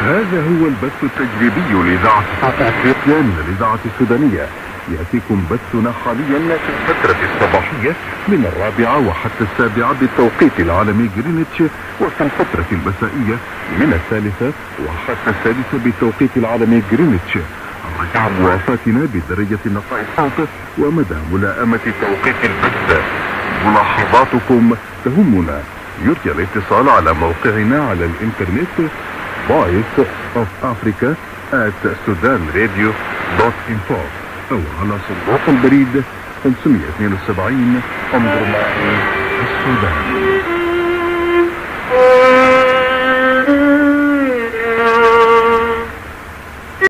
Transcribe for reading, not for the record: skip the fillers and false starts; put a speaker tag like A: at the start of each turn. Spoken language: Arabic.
A: هذا هو البث التجريبي لإذاعة صوت أفريقيا من الإذاعة السودانية. يأتيكم بثنا حاليا في الفترة الصباحية من 4 وحتى 7 بالتوقيت العالمي جرينتش، وفي الفترة المسائية من 3 وحتى 6 بالتوقيت العالمي جرينتش. رجع موافاتنا بدرجة نقاء الصوت ومدى ملائمة توقيت البث. ملاحظاتكم تهمنا. يرجى الاتصال على موقعنا على الانترنت voice of Africa @sudanradio.info او على صندوق البريد 572 أم درمان السودان.